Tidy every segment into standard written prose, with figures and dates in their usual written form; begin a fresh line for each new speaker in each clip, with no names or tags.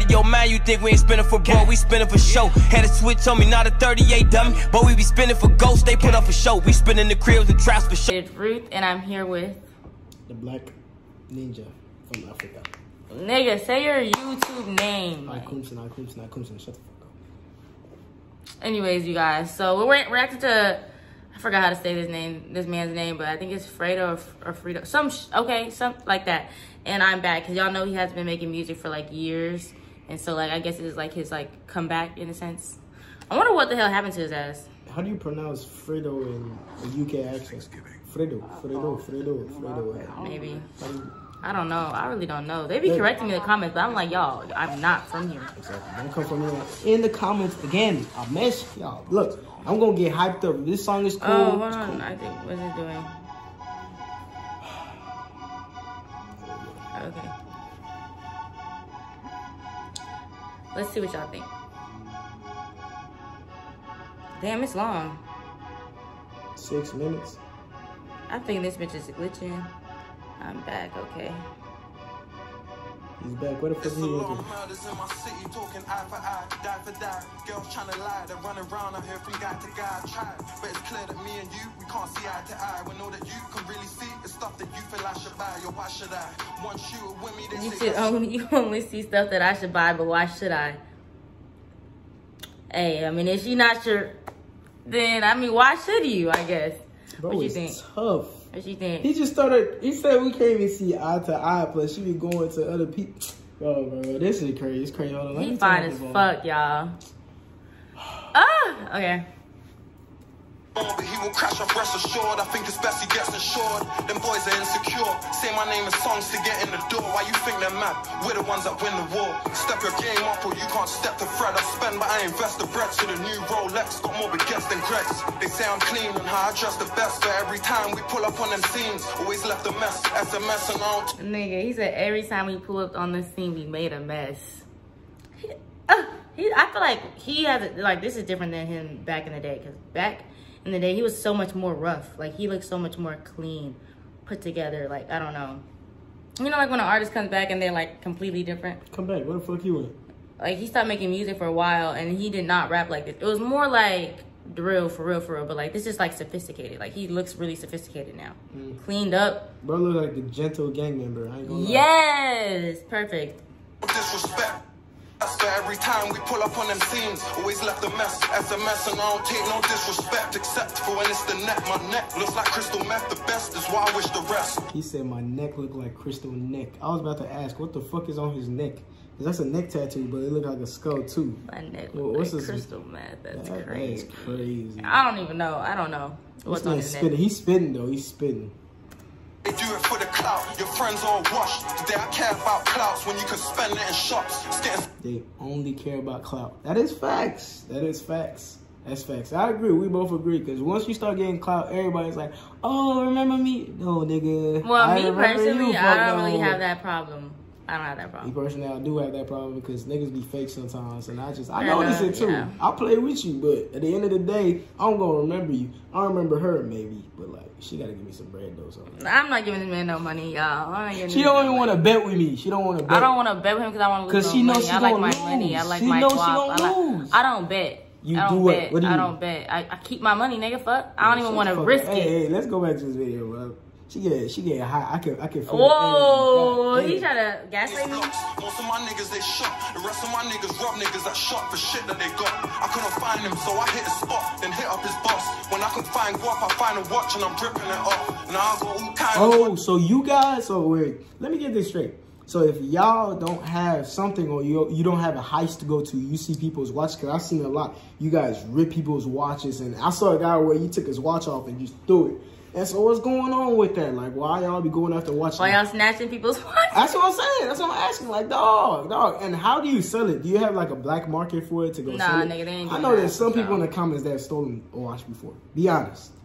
of your mind, you think we ain't spinning for bro, we spinning for show. Had a switch on me, not a 38 dummy, but we be spinning for ghosts, they put up for show. We spinning the cribs and traps for show.
It's Ruth, and I'm here with
the Black Ninja from Africa.
Nigga, say your YouTube name.
I Crimson, shut the fuck up.
Anyways, you guys, so we're reacting to, I forgot how to say this man's name, but I think it's Fredo or Fredo, something like that. And I'm back, because y'all know he has been making music for like years. And so like, I guess it's like his like comeback in a sense. I wonder what the hell happened to his ass.
How do you pronounce Fredo in the UK accent? Fredo.
Maybe. I don't know. I really don't know. They be correcting me in the comments, but I'm like, y'all, I'm not from here.
Exactly. Don't come from here in the comments again. I mess y'all. Look, I'm gonna get hyped up. This song is cool.
Oh, hold on. Cool. I think, what's it doing? Okay. Let's see what y'all think. Damn, it's long.
6 minutes.
I think this bitch is glitching. I'm back, okay.
He's back. What the fuck is he looking?
Talking eye for eye, die for die. Girls trying to lie, they're running around out here from guy to guy. Try, but it's clear that me and you, we can't see eye to eye. We know that you can really see the stuff that you feel I should buy. Yo, why should I? Once you were with me,
you only see stuff that I should buy, but why should I? Hey, I mean, if she not sure, then I mean, why should you? I guess.
Bro,
what you think?
Tough.
What you think?
He just started. He said we can't even see eye to eye. Plus, she be going to other people. Bro, this is crazy. It's crazy. Hold on.
He fine as fuck, y'all. Okay.
But he will crash off, rest assured. I think it's best he gets assured. Them boys are insecure. Say my name in songs to get in the door. Why you think they're mad? We're the ones that win the war. Step your game up or you can't step to Fred. I spend, but I invest the bread to the new Rolex. Got more baguettes than Greg's. They say I'm clean and how I dress the best. But every time we pull up on them scenes, always left a mess. SMS and all.
Nigga, he said every time we pull up on the scene, we made a mess. I feel like he has, like, this is different than him back in the day. Because back in the day, he was so much more rough. Like, he looked so much more clean, put together. Like, I don't know. You know, like when an artist comes back and they're like completely different.
Come back. Where the fuck you went?
Like, he stopped making music for a while and he did not rap like this. It was more like drill, for real. But like, this is like sophisticated. Like, he looks really sophisticated now. Cleaned up.
Bro, look like the gentle gang member. I ain't gonna lie.
Yes, perfect.
Disrespect. So every time we pull up on them scenes, always left a mess. SMS and I don't take no disrespect, except for when it's the neck. My neck looks like crystal meth. The best is why I wish the rest.
He said my neck looked like crystal neck. I was about to ask, what the fuck is on his neck? Cause that's a neck tattoo, but it looked like a skull too.
My neck looks like crystal meth. That's crazy.
That's crazy.
I don't even know. I don't know what's on his neck.
He's spitting though. He's spitting.
They do it for the clout. Your friends all washed. They don't care about clouts when you can spend it in shops.
They only care about clout. That is facts. That is facts. That's facts. I agree. We both agree. Because once you start getting clout, everybody's like, oh, remember me? No, nigga.
Well, me personally, I don't really have that problem. I don't have that problem.
Me personally, I do have that problem because niggas be fake sometimes. And I notice it too. Yeah. I play with you, but at the end of the day, I'm going to remember you. I remember her maybe, but like, she got to give me some bread though. So.
I'm not giving this man no money, y'all.
She don't even want to bet with me. She don't want to bet.
I don't want to bet with him because I want to lose no money. I like my money. I like my guap. I don't bet.
You do what? What do you
I don't bet. I keep my money, nigga. Fuck. I don't even want to risk it.
Hey, let's go back to this video, bro. She get high. I can feel
whoa, he try to gaslight me.
Most of my niggas they shot. The rest of my niggas rob niggas that shot for shit that they got. I couldn't find him, so I hit the spot, then hit up his boss. When I can find guap, I find a watch and I'm dripping it off. Now I got all kinds of.
So you guys, wait, let me get this straight. So if y'all don't have something or you don't have a heist to go to, you see people's watches, because I've seen a lot. You guys rip people's watches, and I saw a guy where he took his watch off and just threw it. And so what's going on with that? Like, why y'all be going after watching?
Why y'all snatching people's watches?
That's what I'm saying. That's what I'm asking. Like, dog. And how do you sell it? Do you have like a black market for it to go sell it?
Nigga, they ain't.
I know there's some people in the comments that have stolen a watch before. Be honest.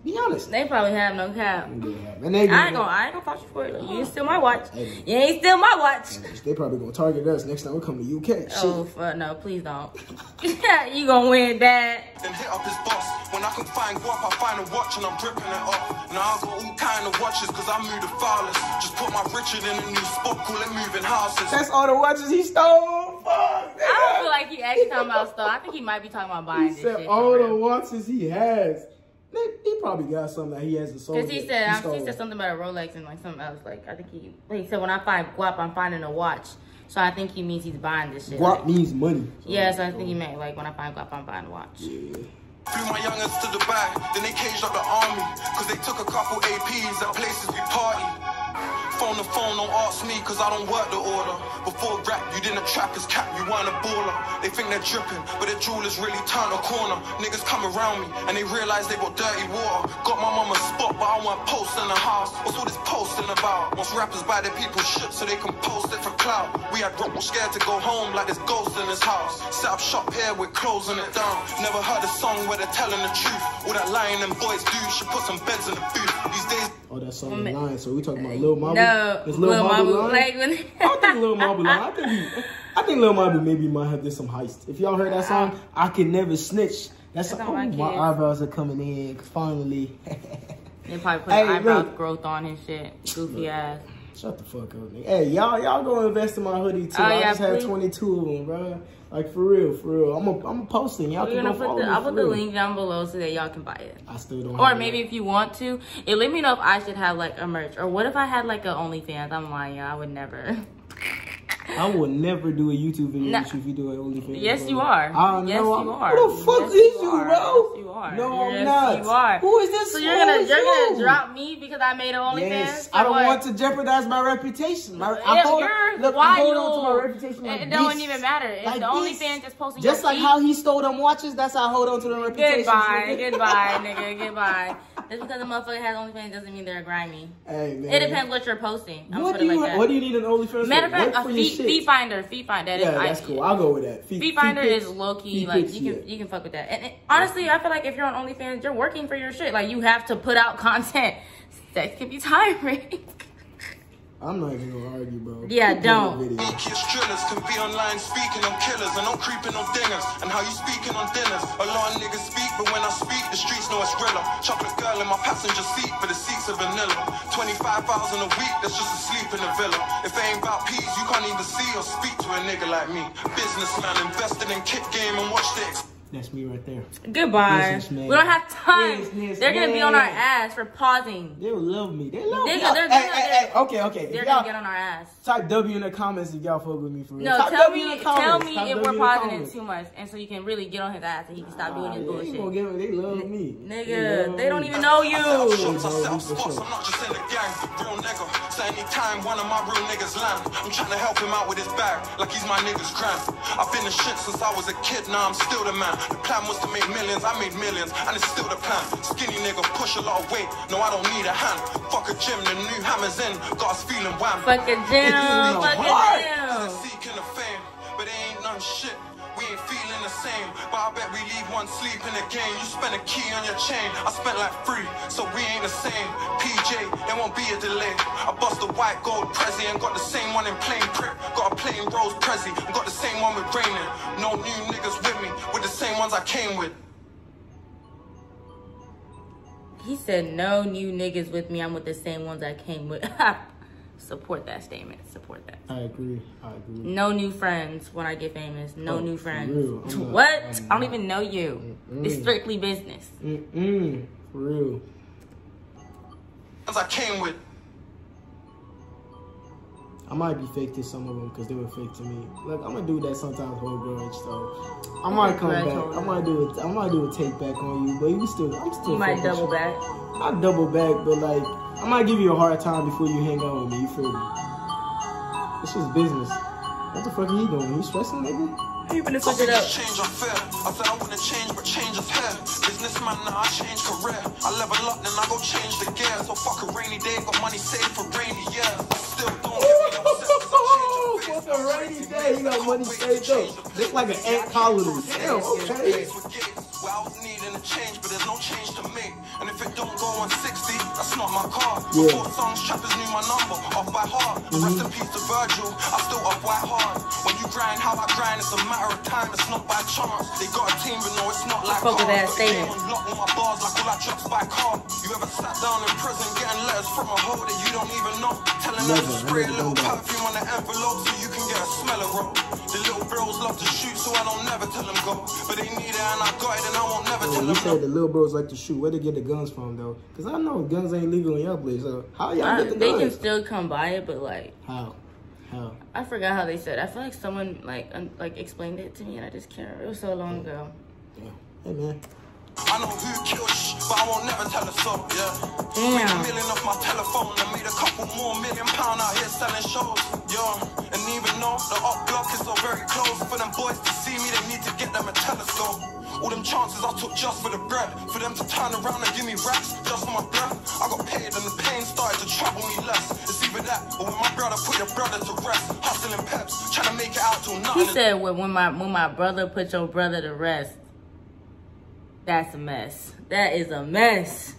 Be honest.
They probably have no cap.
Yeah, and I
ain't gonna fault you for it. You ain't steal my watch. You ain't steal my watch.
They probably gonna target us next time we come to UK.
Oh, no, please don't. You gonna win that.
Then hit up his boss. When I can find guap, I find a watch and I'm ripping it off. Now I got all kind of watches cause I move the farthest. Just put my Richard in a new spot, call it moving houses.
That's all the watches he stole. Fuck,
I don't feel like he actually talking about stuff. I think he might be talking about buying this shit.
All the watches he has. He probably got something that he hasn't sold.
Because he said something about a Rolex and like something else. Like I think he said when I find guap, I'm finding a watch. So I think he means he's buying this shit.
Guap means money. So
yeah, so I think he meant like when I find guap, I'm buying a watch.
Yeah.
Flew my youngins to Dubai, then they caged up the army. Cause they took a couple APs at places we party. Phone to phone, don't ask me cause I don't work the order. Before rap, you didn't trap his cap, you weren't a baller. They think they're dripping, but the jewelers really turn a corner. Niggas come around me and they realize they got dirty water. Got my mama's spot, but I want post in the house. What's all this posting about? Most rappers buy their people's shit so they can post it for clout. We had Rock scared to go home like there's ghosts in his house. Set up shop here with closing it down. Never heard a song where they're telling the truth. All that lying them boys do should put some beds in the booth. These days.
Oh, that song lying. So we talking about Lil Mama?
No,
Is Lil Mama lying?
Like when
I don't think Lil Mama lying. I think Lil Mama maybe might have did some heist. If y'all heard that song, I Can Never Snitch. That's my eyebrows are coming in. Finally.
They probably put eyebrow growth on his shit. Goofy ass.
Shut the fuck up, nigga. Hey, y'all go invest in my hoodie too. I just had 22 of them, bro. Like for real. I'm posting. Y'all can go follow me.
I'll put the link down below so that y'all can buy it.
I still don't.
Or maybe if you want to, let me know if I should have like a merch. Or what if I had like a OnlyFans? I'm lying, y'all. I would never.
I would never do a YouTube video if you do an OnlyFans.
Yes, you are.
Yes,
you are.
Who the fuck is you, bro?
Yes, you are.
No, I'm not.
You are.
Who is this?
So you're gonna drop me because I made an OnlyFans?
Yes, I don't want to jeopardize my reputation. I hold on to my reputation. Like
it don't even matter. If the OnlyFans just posting
just like how he stole them watches, that's how I hold on to the reputation.
Goodbye, nigga. Goodbye. Just because a motherfucker has OnlyFans doesn't mean they're grimy.
Hey, man.
It depends what you're posting.
What do you need an OnlyFans?
Matter of fact, a feet finder.
Yeah, that's cool. I'll go with that.
Feet finder is low key. Like you can fuck with that. And honestly, I feel like if you're on OnlyFans, you're working for your shit. Like you have to put out content. Sex can be tiring.
I'm not even gonna argue, bro.
Yeah, don't.
Kids drillers can be online speaking on killers and don't creeping on dingers. And how you speaking on dinners? A lot of niggas speak, but when I speak, the streets know it's realer. Chocolate girl in my passenger seat, but the seats are vanilla. 25,000 a week, that's just a sleep in a villa. If it ain't about peas, you can't even see or speak to a nigga like me. Businessman invested in kick game and watch the.
That's me right there.
Goodbye. We don't have time. They're gonna be on our ass for pausing.
They will love me. They love me. Okay.
They're gonna get on our ass.
Type W in the comments if y'all fuck with me for real.
No, tell me if we're pausing it too much, and so you can really get on his ass and he can stop doing his bullshit.
They love me,
nigga. They don't even know you.
I'm not just in the gang, real nigga. So anytime one of my real niggas land, I'm trying to help him out with his bag, like he's my nigga's grand. I've been in shit since I was a kid, now I'm still the man. The plan was to make millions, I made millions, and it's still the plan. Skinny nigga push a lot of weight, no I don't need a hand. Fuck a gym, the new hammer's in, got us feeling wham.
Fuck a gym,
Seeking the fame, but it ain't none shit. We ain't feeling the same, but I bet we leave one sleep in the game. You spent a key on your chain, I spent like 3, so we ain't the same. PJ, there won't be a delay. I bust a white gold Prezi and got the same one in plain print. Got a plain rose Prezi and got the same one with raining. No new niggas with me, with the same ones I came with.
He said, no new niggas with me, I'm with the same ones I came with. Support that statement. Support that.
I agree.
No new friends when I get famous. No new friends. What? I don't even know you. It's strictly business.
For real.
As I came with.
I might be fake to some of them because they were fake to me. Look, I'm gonna do that sometimes, whole grudge. So I might come back. I might do a take back on you, but I'm still.
You might double back.
I double back, but like I might give you a hard time before you hang out with me. You feel me? It's just business. What the fuck are you doing? You stressing, nigga?
You finna switch it up.
Change unfair. I said I wanna change, but change is here. Businessman, now I change career. I level up, then I go change the gear. So fuck a rainy day, got money saved for rainy year. Still don't give me no sense.
Fuck a rainy day, you got money saved up. Just like an ant colony. Damn, okay.
I was needing a change, but there's no change to make. And if it don't go on 60, that's not my car.
Yeah.
Before songs, trappers knew my number, off by heart. Rest in peace to Virgil, I still up white hard. When you grind how I grind, it's a matter of time, it's not by chance. They got a team, but no, it's not like
Focus that statement.
Lock on my bars like all I drops by car. You ever sat down in prison getting letters from a hoe that you don't even know? Telling them to spray a little perfume on the envelope so you can get a smell of rope. The little bros love to shoot, so I don't never tell them go. But they need it and I got it and I won't never tell them
You
no.
said the little bros like to shoot. Where they get the guns from though? Because I know guns ain't legal in your place. So how y'all get the
They
guns?
can still come by it, but like
How?
I forgot how they said it. I feel like someone like explained it to me and I just can't. It was so long ago.
Yeah. Hey man.
I know who killed but I won't never tell a soul, yeah. Made $1 million off my telephone and made a couple more £1 million out here selling shows, yeah. And even though the up block is so very close, for them boys to see me, they need to get them a telescope. All them chances I took just for the bread, for them to turn around and give me racks just for my breath. I got paid and the pain started to trouble me less. It's either that or when my brother put your brother to rest. Hustling peps, trying to make it out till nothing.
He said when my brother put your brother to rest. That's a mess. That is a mess.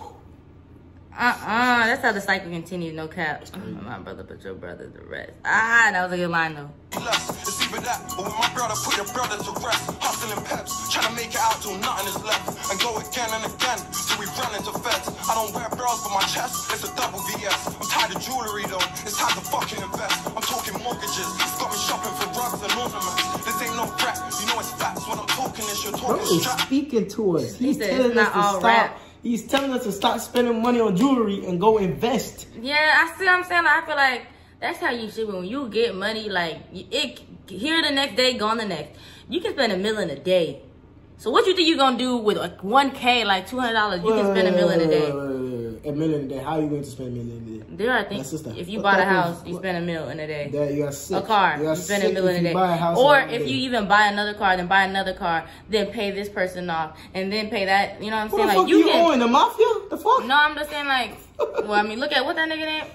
That's how the cycle continues, no cap. My brother put your brother to rest. That was a good line though.
It's either that or when my brother put your brother to rest. Hustling peps, trying to make it out till nothing is left. And go again and again till we run into feds. I don't wear bras for my chest, it's a double VS. I'm tired of jewelry though, it's time to fucking invest. I'm talking mortgages, it's got me shopping for rugs and ornaments. This ain't no rap, you know it's facts. When I'm talking this, you're talking strap.
Speaking to us. He's
said
telling
it's not
us to
all
stop.
rap.
He's telling us to stop spending money on jewelry and go invest.
Yeah, I see what I'm saying. I feel like that's how you should be. When you get money, like, here the next day, gone the next. You can spend $1 million a day. So what you think you gonna do with like 1K, like $200? You can spend $1 million a day.
$1 million a day. How are you going to spend $1 million a day?
There, I think if you bought a house, you spend $1 million a day.
That you got sick.
A car, you spend $1 million a day. Or if you even buy another car, then buy another car, then pay this person off, and then pay that. You know what I'm saying?
What the
Like
fuck you owing the mafia? The fuck?
No, I'm just saying like. Well, I mean, look at what that nigga name,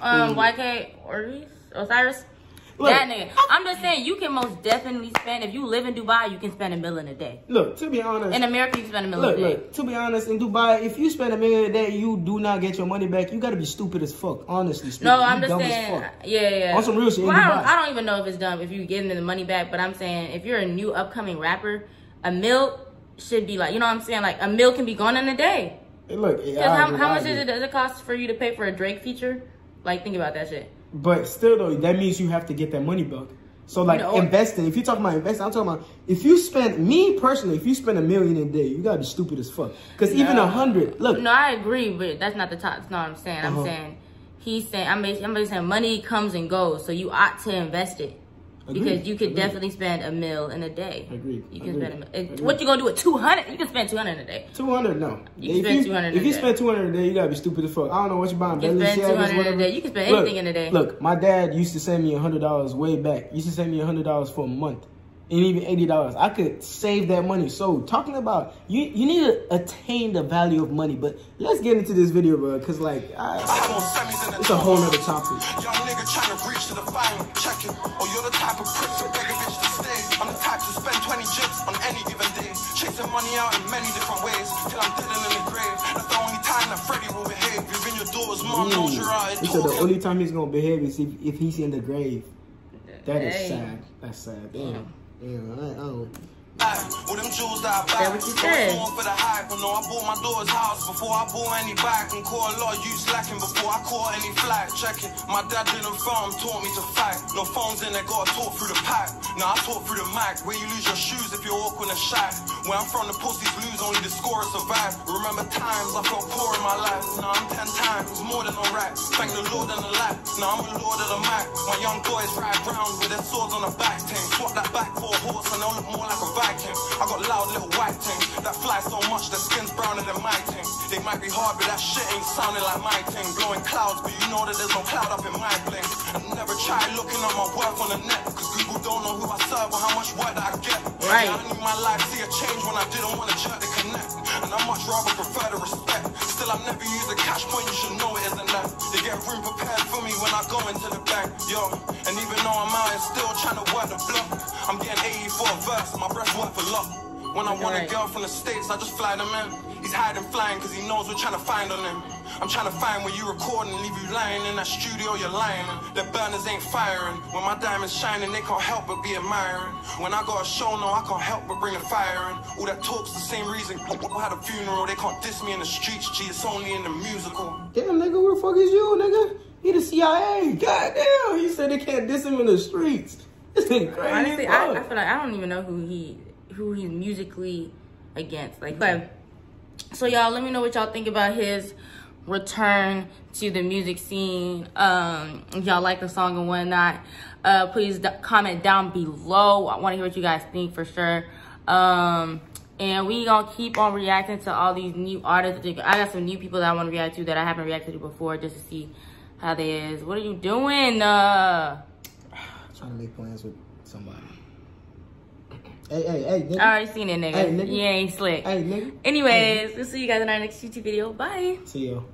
YK Osiris. Look, that nigga. I'm just saying you can most definitely spend, if you live in Dubai, you can spend $1 million a day.
Look, to be honest.
In America, you can spend $1 million a day.
Look, to be honest, in Dubai, if you spend $1 million a day, you do not get your money back. You gotta be stupid as fuck, honestly speaking.
No, I'm just saying, yeah.
On some real shit.
Well, I don't even know if it's dumb if you getting the money back, but I'm saying if you're a new upcoming rapper, $1 million should be like, you know what I'm saying? Like $1 million can be gone in a day.
Hey, look,
how much does it cost for you to pay for a Drake feature? Like, think about that shit.
But still, though, that means you have to get that money back. So, like, investing, if you're talking about investing, I'm talking about, if you spend, me personally, if you spend $1 million a day, you gotta be stupid as fuck. Because even 100, look.
No, I agree, but that's not the top. That's not what I'm saying. I'm saying, I'm basically saying money comes and goes, so you ought to invest it. Because you could definitely spend $1 million in a day.
Agreed.
You can spend $1 million. What you gonna do with 200? You can spend 200 in a day.
200, no.
You can spend 200 in a day.
If you spend 200 a day, you gotta be stupid as fuck. I don't know what you're buying.
You can spend 200 in a day. You can spend anything in a day.
Look, my dad used to send me $100 way back. He used to send me $100 for a month. And even $80. I could save that money. So talking about you need to attain the value of money. But let's get into this video, bro, because like it's a whole nother topic.
Young nigga trying to reach to the final. Check it. Oh, you're the type of prick to beg a bitch to stay. I'm the type to spend 20 jigs on any given day. Chasing money out in many different ways till I'm dead and in the grave. That's the only time that Freddie will behave. Even your daughter's mom knows you're out.
He said the only time he's gonna behave is if he's in the grave. That is sad. That's sad. Damn. Yeah, I don't.
With them jewels that I buy,
what you said.
For the hype. No, I bought my daughter's house before I bought any bike, and caught a lot of use lacking before I caught any flight. Check it. My dad didn't farm, taught me to fight. No phones in there, gotta talk through the pipe. Now I talk through the mic. Where you lose your shoes if you're awkward and shy. Where I'm from, the pussies lose, only the scorers survive. Remember times I felt poor in my life. Now I'm 10 times more than alright. Thank the Lord and the light. Now I'm a lord of the mic. My young boys ride round with their swords on the back team. Swap that back for a horse and they'll look more like a Viking. I got loud little white things that fly so much their skin's browner than my thing. They might be hard, but that shit ain't sounding like my thing. Blowing clouds, but you know that there's no cloud up in my bling. I never try looking at my work on the net, cause Google don't know who I serve or how much work that I get.
Right.
I knew my life see a change when I didn't want to jerk the connect. And I much rather prefer the respect. Still, I've never used a cash point, you should know it isn't that. They get room prepared for me when I go into the bank, yo. And even though I'm out and still trying to work the block, I'm getting 80 for a verse, my breath worth a lot. When I want a girl from the States, I just fly them in. He's hiding flying cause he knows we're trying to find on him. I'm trying to find where you recording, leave you lying in that studio, you're lying. The burners ain't firing. When my diamonds shining, they can't help but be admiring. When I got a show, no, I can't help but bring the fire in. All that talk's the same reason. I had a funeral, they can't diss me in the streets, G, it's only in the musical.
Damn, nigga, who the fuck is you, nigga? He the CIA. Goddamn, he said they can't diss him in the streets. This thing crazy.
Honestly, I feel like I don't even know who he's musically against. Like, but so y'all, let me know what y'all think about his return to the music scene. If y'all like the song and whatnot, please comment down below. I want to hear what you guys think for sure. And we gonna keep on reacting to all these new artists. I got some new people that I want to react to that I haven't reacted to before, just to see how they is. What are you doing?
Trying to make plans with somebody. Hey, nigga.
I already seen it, nigga.
Hey, nigga.
You ain't slick.
Hey, nigga.
Anyways, we'll see you guys in our next YouTube video. Bye.
See you.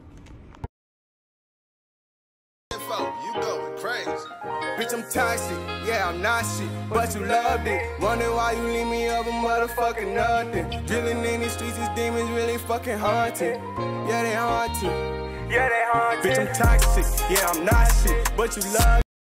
You going crazy. Bitch, I'm toxic. Yeah, I'm not shit, but you loved it. Wonder why you leave me over motherfucking nothing. Drilling in these streets, these demons really fucking haunting. Yeah, they haunting. Yeah, they haunting. Bitch, I'm toxic. Yeah, I'm not shit, but you love